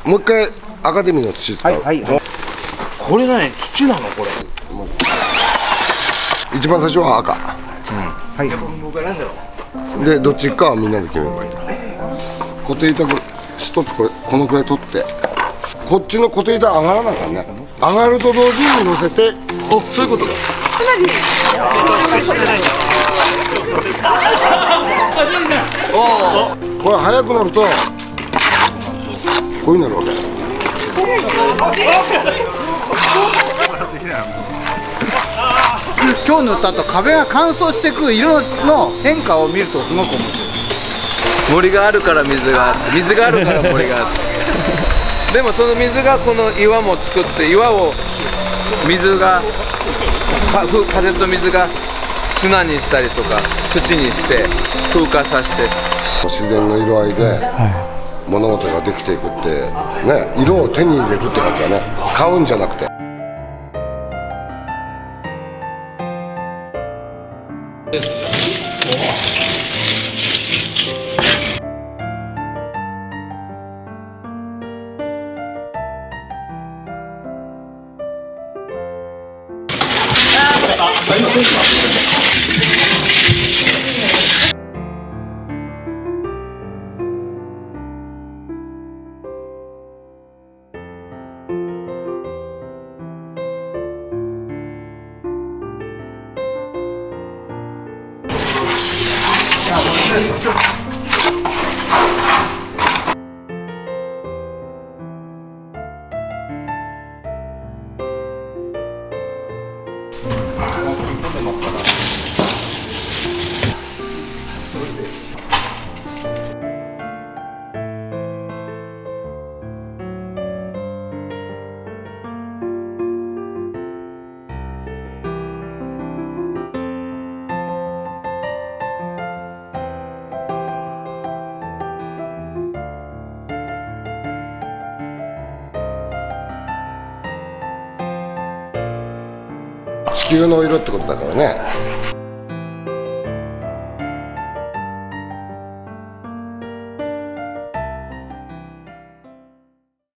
もう一回アカデミーの土使う。 はいはい。これ何土なのこれ。 一番最初は赤。 はい。 でどっち行くかはみんなで決めればいい。固定板一つこのくらい取って、こっちの固定板上がらなあかんね。上がると同時に乗せて、お、そういうことか。これ速くなるとこういうになるわけ。 今日塗った後壁が乾燥していく色の変化を見るとすごく面白い。 森があるから水があって、水があるから森があってでもその水がこの岩も作って、岩を水が風と水が砂にしたりとか土にして風化させて、 自然の色合いで物事ができていくってね、色を手に入れるって感じだね。買うんじゃなくて。地球の色ってことだからね。